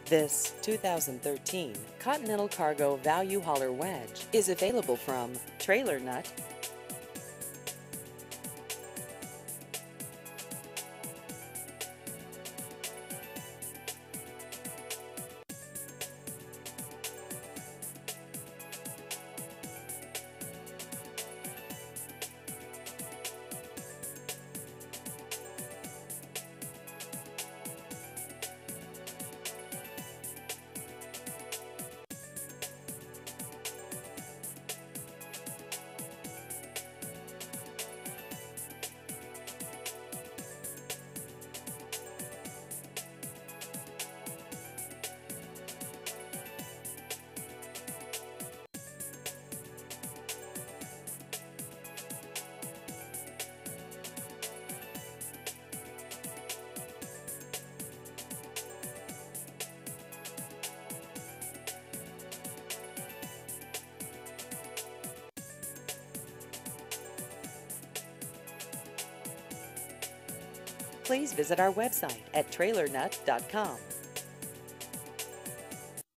This 2013 Continental Cargo Value Hauler Wedge is available from Trailer Nut. Please visit our website at trailernut.com.